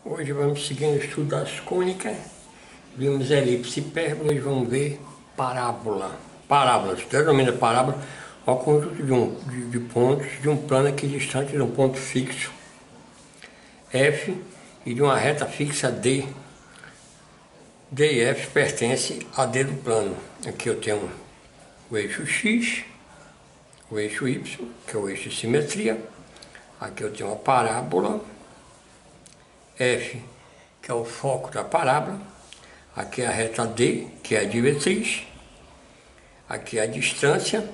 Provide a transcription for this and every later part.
Hoje vamos seguir o estudo das cônicas, vimos elipse e hipérbole, hoje vamos ver parábola. Parábolas, denomina parábola ao conjunto de pontos de um plano equidistante de um ponto fixo F e de uma reta fixa D. D e F pertencem a D do plano. Aqui eu tenho o eixo X, o eixo Y, que é o eixo de simetria. Aqui eu tenho a parábola F, que é o foco da parábola. Aqui é a reta D, que é a diretriz. Aqui é a distância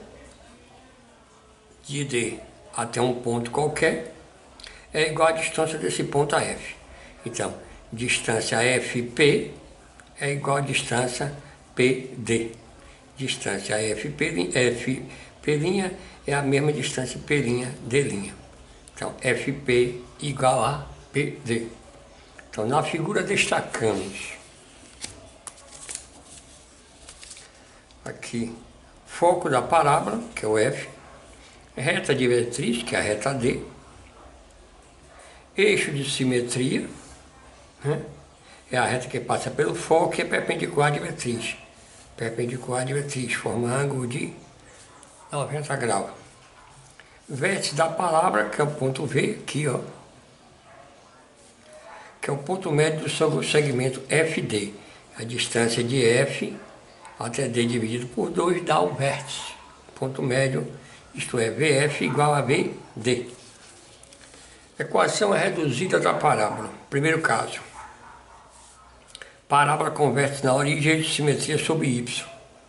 de D até um ponto qualquer é igual à distância desse ponto a F. Então, distância FP é igual à distância PD. Distância FP', FP' é a mesma distância P', D'. Então, FP igual a PD. Então, na figura destacamos aqui foco da parábola, que é o F, reta diretriz, que é a reta D, eixo de simetria, né? É a reta que passa pelo foco e é perpendicular à diretriz. Perpendicular à diretriz, forma ângulo de 90 graus. Vértice da parábola, que é o ponto V, aqui, ó, que é o ponto médio do segmento FD. A distância de F até D dividido por 2 dá o vértice. Ponto médio, isto é, VF igual a VD. Equação reduzida da parábola. Primeiro caso. Parábola com vértice na origem de simetria sobre Y.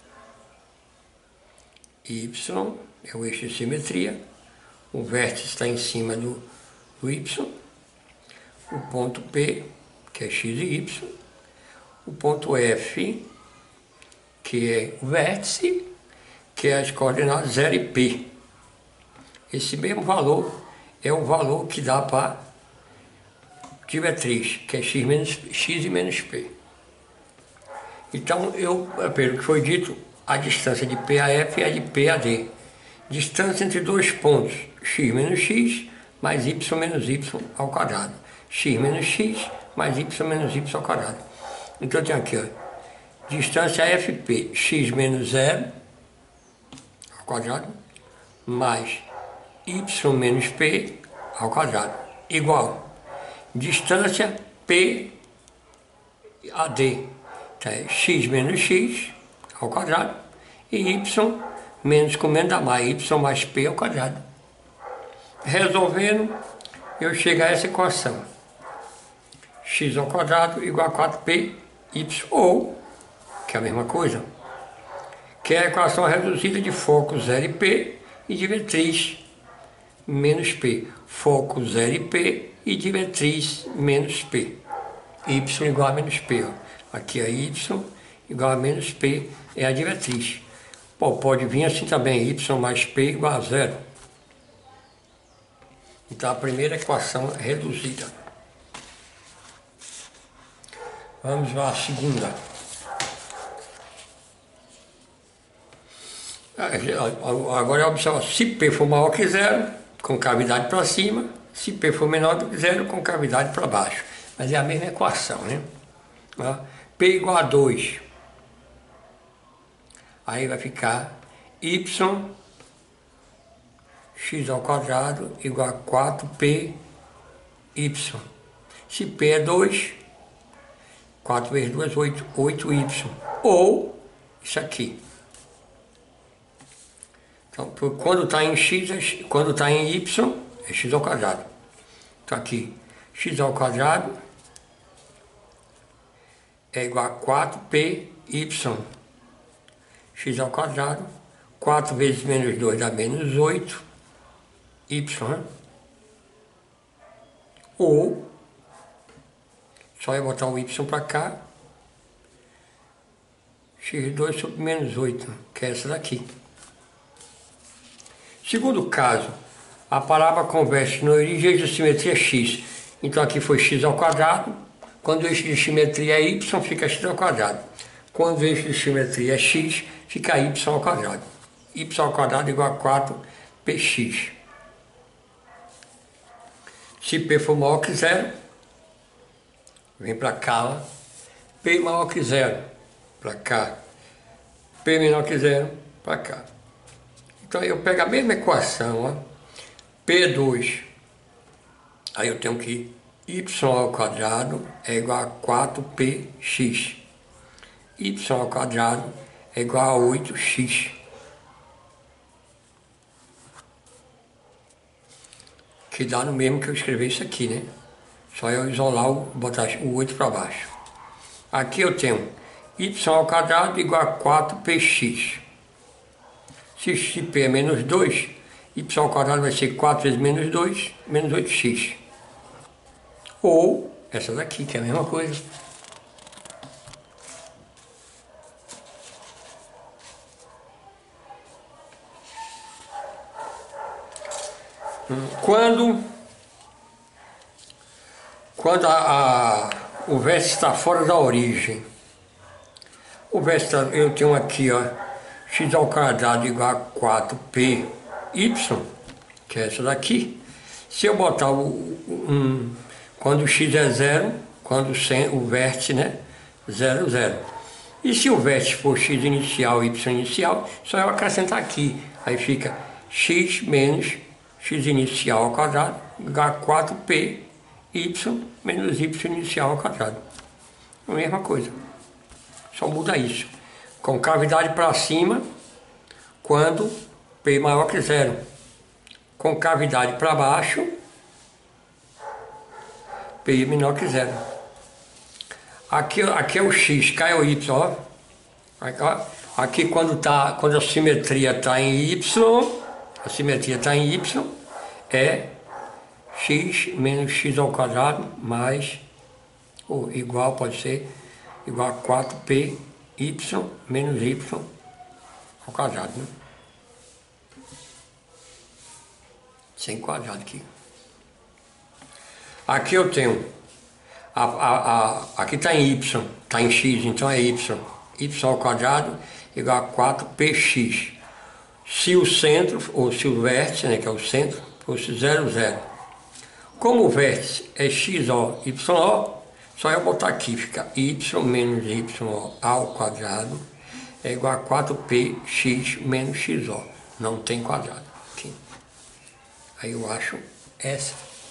Y é o eixo de simetria. O vértice está em cima do Y. O ponto P, que é X e Y. O ponto F, que é o vértice, que é as coordenadas 0 e P. Esse mesmo valor é o valor que dá para diretriz, que é X e menos P. Então, pelo que foi dito, a distância de P a F é a de P a D. Distância entre dois pontos, X menos X, mais Y menos Y ao quadrado. X menos X, mais Y menos Y ao quadrado. Então, eu tenho aqui, ó, distância FP, X menos 0 ao quadrado, mais Y menos P ao quadrado, igual distância P a D, então é X menos X ao quadrado, e Y menos com menos dá mais, Y mais P ao quadrado. Resolvendo, eu chego a essa equação, X ao quadrado igual a 4P, Y, ou, que é a mesma coisa, que é a equação reduzida de foco 0 e P e diretriz menos P. Foco 0 e P e diretriz menos P. Y igual a menos P. Ó. Aqui é Y igual a menos P é a diretriz. Pô, pode vir assim também, Y mais P igual a 0. Então a primeira equação reduzida. Vamos lá, a segunda. Agora observa, se P for maior que 0, com cavidade para cima, se P for menor do que 0, com cavidade para baixo. Mas é a mesma equação, né? P igual a 2. Aí vai ficar Y, X ao quadrado, igual a 4P, Y. Se P é 2, 4 vezes 2, 8, 8Y. Ou isso aqui. Então, quando está em X, quando está em Y, é X ao quadrado. Então aqui, X ao quadrado é igual a 4PY. X ao quadrado, 4 vezes menos 2 dá menos 8, Y, né? Ou, só é botar o Y para cá, X2 sobre menos 8, que é essa daqui. Segundo caso, a parábola converte no origem de simetria X. Então aqui foi X ao quadrado. Quando o eixo de simetria é Y, fica X ao quadrado. Quando o eixo de simetria é X, fica Y ao quadrado. Y ao quadrado igual a 4px. Se P for maior que 0, vem para cá, ó. P maior que zero, para cá. P menor que zero, para cá. Então eu pego a mesma equação, ó. P2, aí eu tenho que y ao quadrado é igual a 4px. Y ao quadrado é igual a 8x. Que dá no mesmo que eu escrevi isso aqui, né? Só eu isolar, botar o 8 para baixo. Aqui eu tenho y ao quadrado igual a 4px. Se p é menos 2, y ao quadrado vai ser 4 vezes menos 2, menos 8x. Ou essa daqui, que é a mesma coisa. Quando o vértice está fora da origem, o vértice, eu tenho aqui, ó, x ao quadrado igual a 4py, que é essa daqui. Se eu botar quando o x é zero, quando o vértice, né, 0, 0. E se o vértice for x inicial, y inicial, só eu acrescentar aqui. Aí fica x menos x inicial ao quadrado igual a 4p y menos y inicial ao quadrado. A mesma coisa. Só muda isso. Concavidade para cima quando p maior que zero. Concavidade para baixo, p menor que zero. Aqui é o x, cá é o y, ó. Aqui quando a simetria está em y, a simetria está em y, é x menos x ao quadrado mais, ou igual, pode ser, igual a 4p y menos y ao quadrado, né? Sem quadrado aqui. Aqui eu tenho, aqui está em y, está em x, então é y. Y ao quadrado igual a 4px. Se o centro, ou se o vértice, né, que é o centro, fosse 0, 0. Como o vértice é xo, yo, só eu botar aqui, fica y menos y ao quadrado é igual a 4px menos xo. Não tem quadrado aqui. Aí eu acho essa.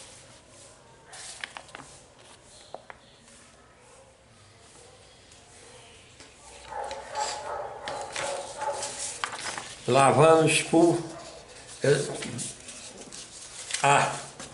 Lá vamos por A.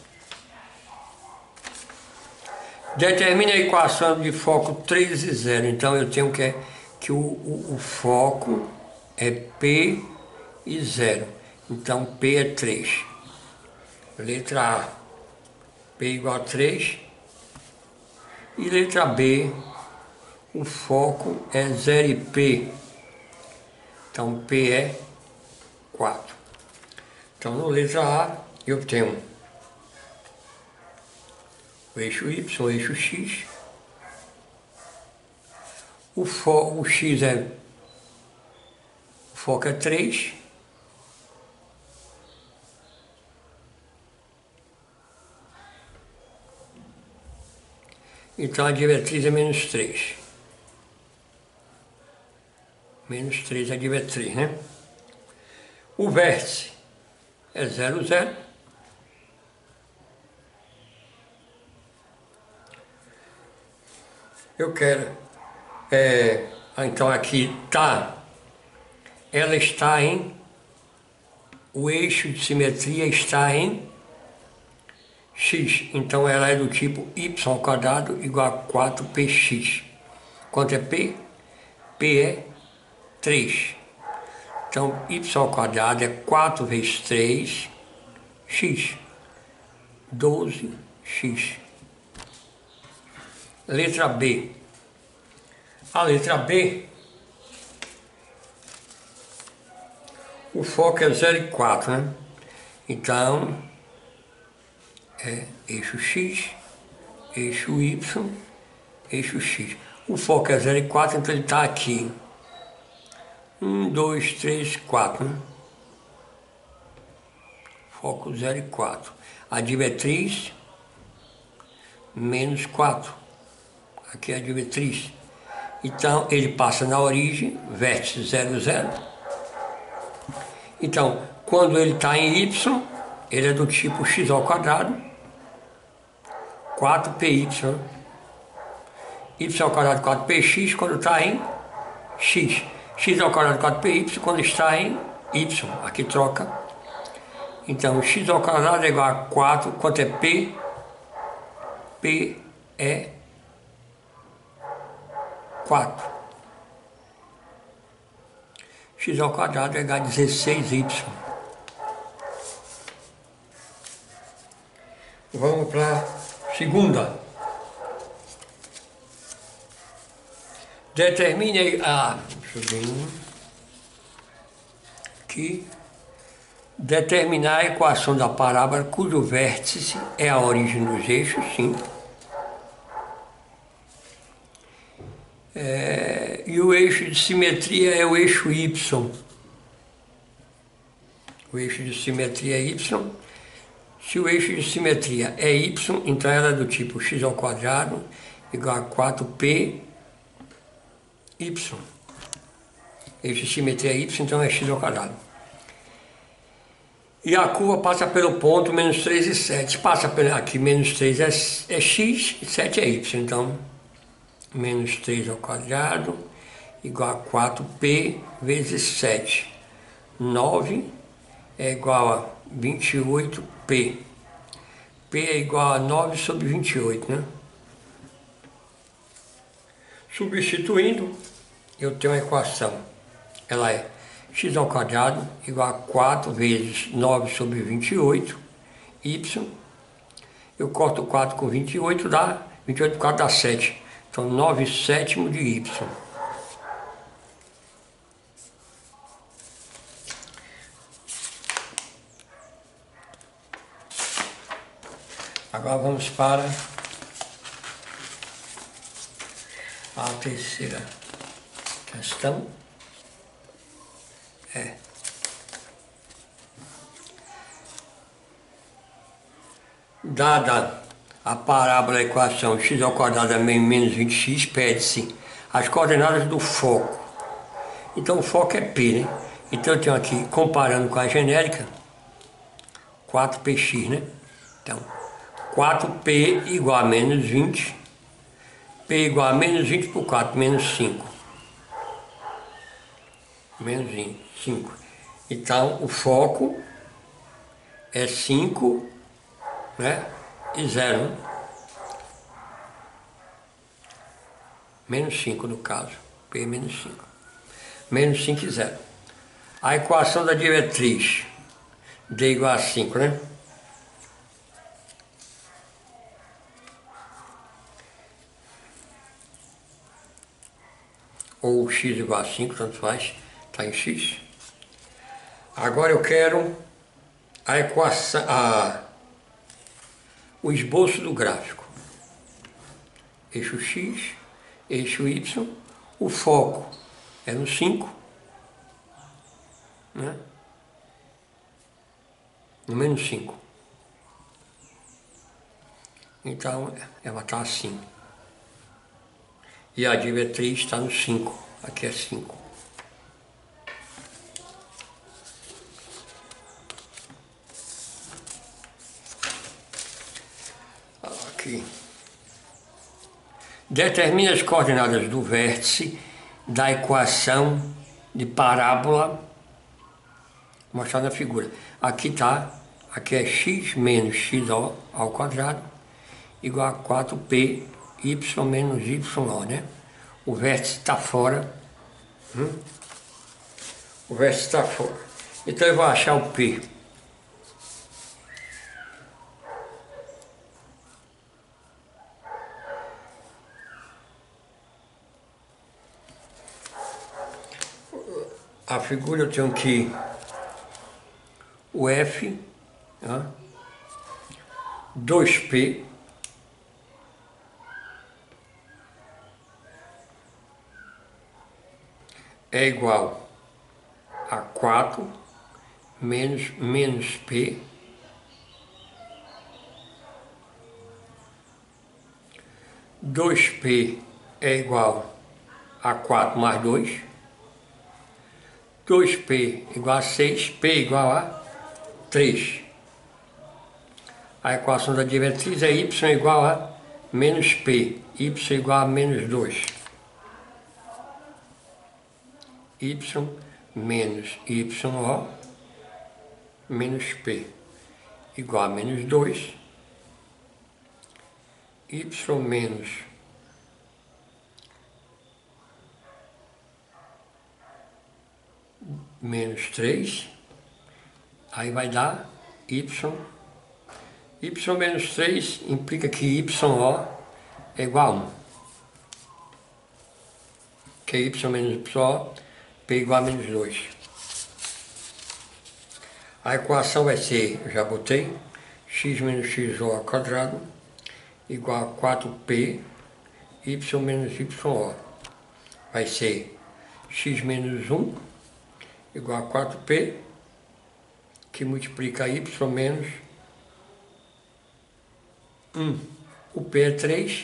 Determine a equação de foco 3 e 0. Então eu tenho que o foco é P e 0. Então P é 3. Letra A, P igual a 3. E letra B, o foco é 0 e P. Então P é 4. Então no letra A eu tenho o eixo Y, o eixo X. O X o foco é 3. Então a diretriz é menos 3. Menos 3 é a diretriz, né? O vértice é 0, 0. Eu quero, então aqui ela está em, o eixo de simetria está em x, então ela é do tipo y ao quadrado igual a 4px. Quanto é p? P é 3. Então y ao quadrado é 4 vezes 3, x, 12x. Letra B. A letra B, o foco é 0 e 4, né? Então, é eixo x, eixo y, eixo x. O foco é 0 e 4, então ele está aqui. 1, 2, 3, 4, né? Foco 0 e 4. A diretriz, menos 4. aqui é a diretriz. Então ele passa na origem, vértice 0, 0. Então, quando ele está em y, ele é do tipo x ao quadrado, 4py. Y ao quadrado 4px quando está em x. X ao quadrado 4py quando está em y. Aqui troca. Então, x ao quadrado é igual a 4, quanto é p? P é 4. X ao quadrado é igual a 16y. Vamos para a segunda. Determine a... aqui. Determinar a equação da parábola cujo vértice é a origem dos eixos, sim. E o eixo de simetria é o eixo y. O eixo de simetria é y. Se o eixo de simetria é y, então ela é do tipo x ao quadrado igual a 4p y. Eixo de simetria é y, então é x ao quadrado. E a curva passa pelo ponto menos 3 e 7. Passa por aqui, menos 3 é x e 7 é y. Então, menos 3 ao quadrado igual a 4p vezes 7. 9 é igual a 28p. P é igual a 9 sobre 28, né? Substituindo, eu tenho a equação. Ela é x ao quadrado igual a 4 vezes 9 sobre 28, y. Eu corto 4 com 28, dá 28 por 4 dá 7. Então 9 sétimos de y. Agora vamos para a terceira questão. Dada a parábola a equação x ao quadrado é menos 20x, pede-se as coordenadas do foco. Então o foco é P, né? Então eu tenho aqui, comparando com a genérica, 4px, né? Então, 4p igual a menos 20, p igual a menos 20 por 4, menos 5. Menos 5. Então o foco é 5, né? E 0. Né? Menos 5 no caso. P é menos 5. Menos 5 e 0. A equação da diretriz D igual a 5, né? Ou x igual a 5, tanto faz, está em x. Agora eu quero a equação, o esboço do gráfico. Eixo x, eixo y, o foco é no 5, né? No menos 5. Então ela está assim. E a diretriz está no 5. Aqui é 5. Aqui. Determine as coordenadas do vértice da equação de parábola mostrada na figura. Aqui está, aqui é x menos x ao quadrado igual a 4p y menos y, né? O vértice está fora. O vértice está fora. Então eu vou achar o P. A figura eu tenho que o F, né? 2P é igual a 4 menos P 2P é igual a 4 mais 2. 2P igual a 6, P igual a 3. A equação da diretriz é y igual a menos P, y igual a menos 2. Y menos YO menos P igual a menos 2. Y menos 3, aí vai dar y menos 3 implica que YO é igual a 1, que é y menos YO, P igual a menos 2. A equação vai ser, eu já botei, x menos XO ao quadrado igual a 4P y menos YO. Vai ser x menos 1 igual a 4P, que multiplica y menos 1. O P é 3,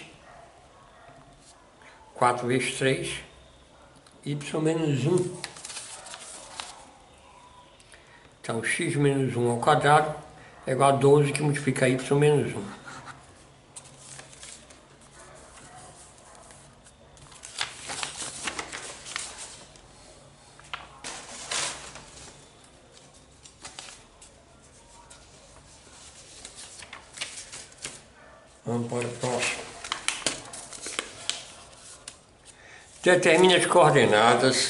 4 vezes 3, y menos 1. Então, x menos 1 ao quadrado é igual a 12, que multiplica y menos 1. Vamos para o próximo. Determine as coordenadas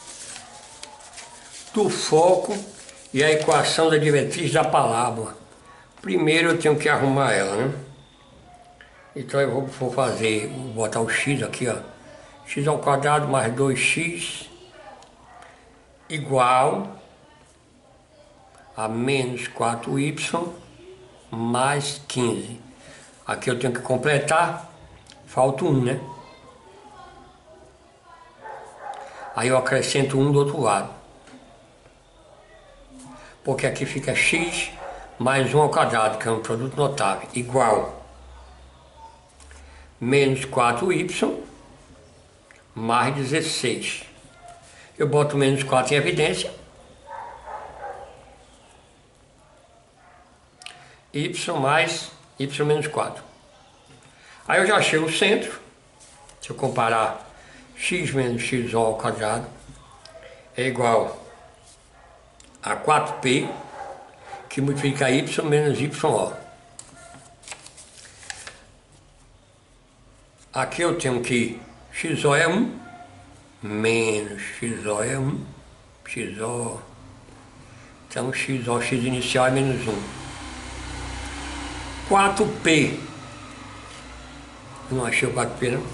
do foco e a equação da diretriz da parábola. Primeiro eu tenho que arrumar ela, né? Então eu vou botar o x aqui, ó. X ao quadrado mais 2x igual a menos 4y mais 15. Aqui eu tenho que completar, falta 1, né? Aí eu acrescento 1 do outro lado. Porque aqui fica x mais 1 ao quadrado, que é um produto notável, igual menos 4y mais 16. Eu boto menos 4 em evidência. Y mais y menos 4. Aí eu já achei o centro. Se eu comparar x menos XO ao quadrado é igual a 4P, que multiplica y menos YO. Aqui eu tenho que XO é 1, menos XO é 1, XO. Então XO, X inicial é menos 1. 4P. Não achei o 4P, não.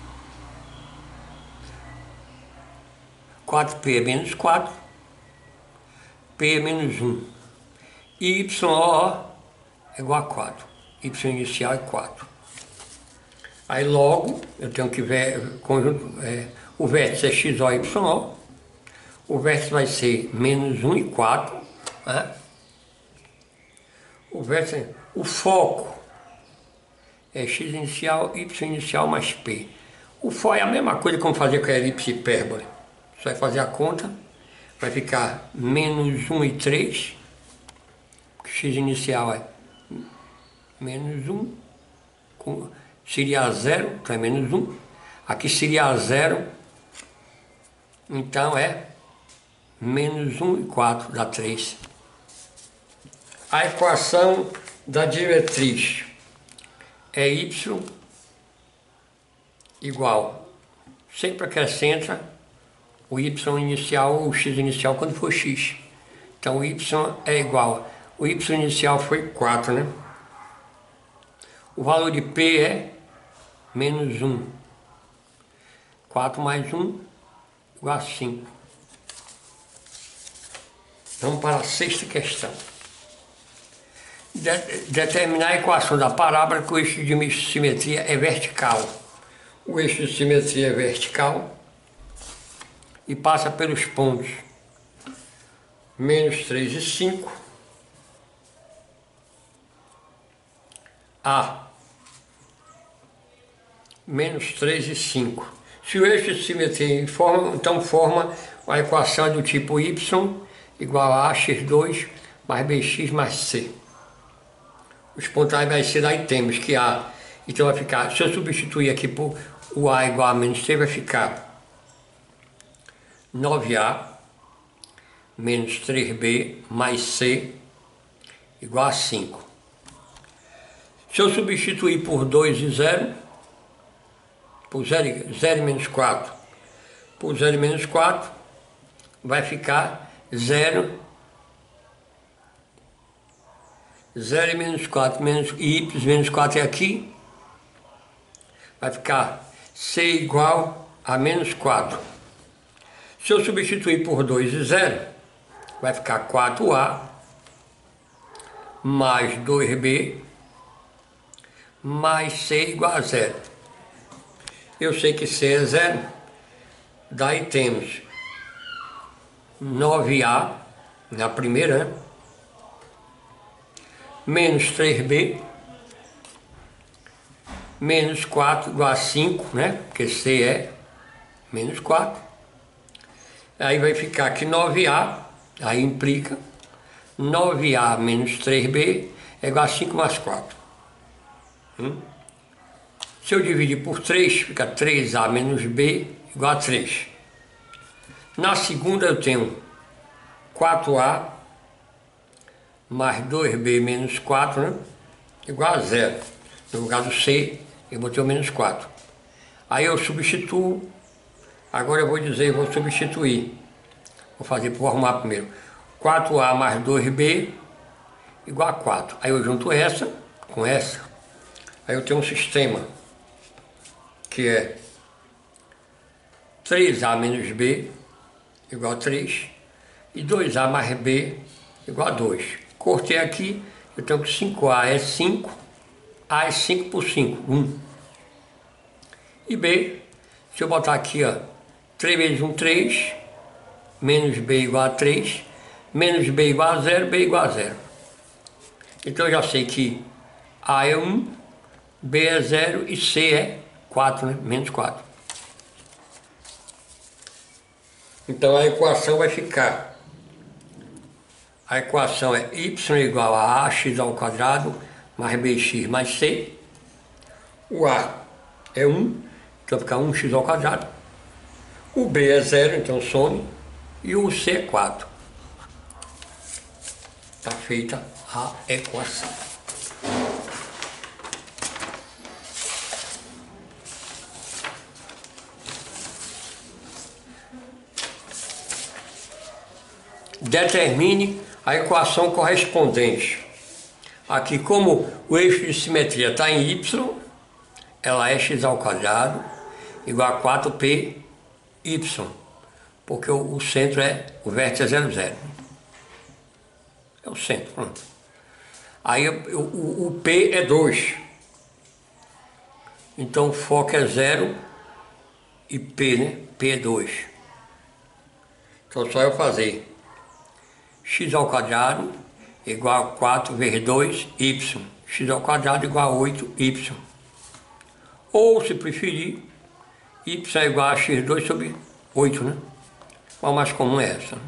4P é menos 4. P é menos 1. E YO é igual a 4. Y inicial é 4. Aí logo eu tenho que ver conjunto, o vértice é XO e YO. O vértice vai ser menos 1 e 4. Né? O foco é x inicial, y inicial mais p. O foco é a mesma coisa como fazer com a elipse hipérbole. Você vai fazer a conta, vai ficar menos 1 e 3, x inicial é menos 1, seria 0, então é menos 1. Aqui seria 0, então é menos 1 e 4, dá 3. A equação da diretriz é y igual, sempre acrescenta o y inicial ou o x inicial quando for x. Então o y é igual, o y inicial foi 4, né? O valor de p é menos 1. 4 mais 1 igual a 5. Vamos para a sexta questão. Determinar a equação da parábola que o eixo de simetria é vertical. O eixo de simetria é vertical e passa pelos pontos menos 3 e 5, A, menos 3 e 5. Se o eixo de simetria então forma uma equação do tipo y igual a x2 mais bx mais c. Os pontos aí vai ser, aí temos que a, então vai ficar, se eu substituir aqui por o a igual a menos c, vai ficar 9a menos 3b mais c igual a 5. Se eu substituir por 2 e 0, por 0 e menos 4, por 0 e menos 4, vai ficar 0 e menos 4, menos y menos 4 é aqui, vai ficar c igual a menos 4. Se eu substituir por 2 e 0, vai ficar 4a mais 2b mais c igual a 0. Eu sei que c é 0, daí temos 9a na primeira, né? Menos 3b, menos 4 igual a 5, né? Porque c é menos 4. Aí vai ficar que 9a, aí implica 9a menos 3b é igual a 5 mais 4. Se eu dividir por 3, fica 3a menos b igual a 3. Na segunda eu tenho 4a mais 2b menos 4, né? Igual a 0. No lugar do c, eu botei o menos 4. Aí eu substituo. Agora eu vou dizer, vou substituir. Vou arrumar primeiro. 4a mais 2b igual a 4. Aí eu junto essa com essa. Aí eu tenho um sistema que é 3a menos b igual a 3 e 2a mais b igual a 2. Cortei aqui, eu tenho que 5a é 5, a é 5 por 5, 1. E b, se eu botar aqui, ó, 3 vezes 1, 3, menos b igual a 3, menos b igual a 0, b igual a 0. Então eu já sei que a é 1, b é 0 e c é 4, né? Menos 4. Então a equação vai ficar, a equação é y igual a ax ao quadrado mais bx mais c. O a é 1, então fica 1x ao quadrado. O b é 0, então some. E o c é 4. Está feita a equação. Determine a equação correspondente. Aqui, como o eixo de simetria está em y, ela é x ao quadrado igual a 4πy, porque o centro o vértice é 0, 0. É o centro, pronto. Aí o P é 2. Então o foco é 0 e P, né? P é 2. Então só eu fazer x ao quadrado igual a 4 vezes 2, y. X ao quadrado igual a 8, y. Ou, se preferir, y é igual a x2 sobre 8, né? Qual mais comum é essa?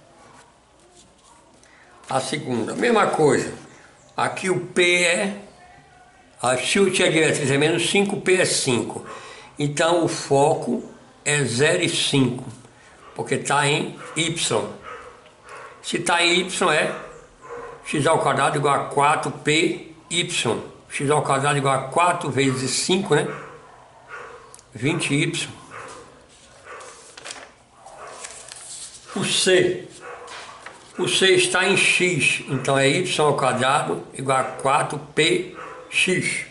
A segunda, mesma coisa. Aqui o P é, se a diretriz é menos 5, o P é 5. Então o foco é 0 e 5, porque está em y. Se está em y é x ao quadrado igual a 4πy. X ao quadrado igual a 4 vezes 5, né? 20y. O C está em x, então é y ao quadrado igual a 4px.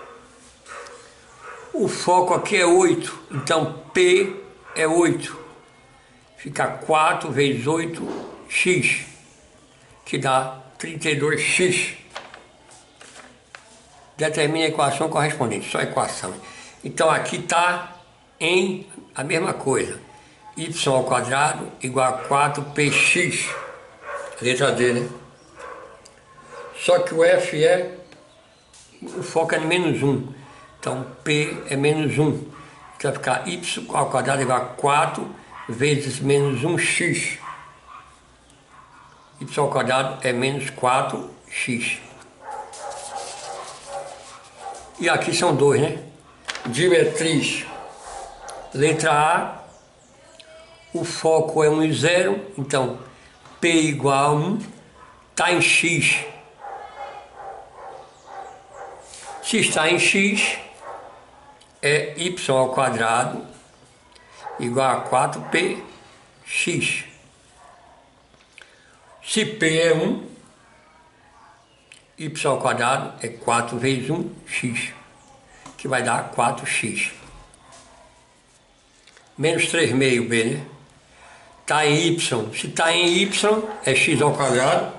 O foco aqui é 8, então P é 8. Fica 4 vezes 8x, que dá 32x. Determine a equação correspondente, só equação. Então aqui está em a mesma coisa. Y ao quadrado igual a 4px. Letra D, né? Só que o F o foco é no menos 1. Então P é menos 1. Então vai ficar y ao quadrado igual a 4 vezes menos 1x. Y ao quadrado é menos 4x. E aqui são 2, né? Diretriz. Letra A. O foco é 1 e 0. Então P igual a 1. Está em x. Se está em x, é y ao quadrado igual a 4px. Se p é 1, y ao quadrado é 4 vezes 1x, que vai dar 4x. Menos 3 meio b, né? Está em y. Se está em y, é x ao quadrado.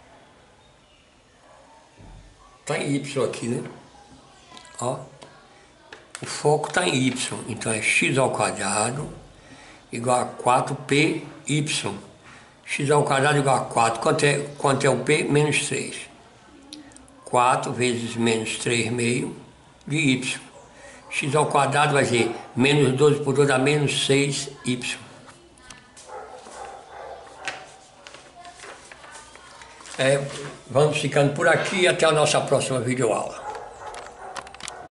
Está em y aqui, né? Ó, o foco está em y, então é x ao quadrado igual a 4py. X ao quadrado igual a 4. Quanto é o p? Menos 3. 4 vezes menos 3 meio de y. X ao quadrado vai ser menos 12 por 2 dá menos 6y. Vamos ficando por aqui e até a nossa próxima videoaula.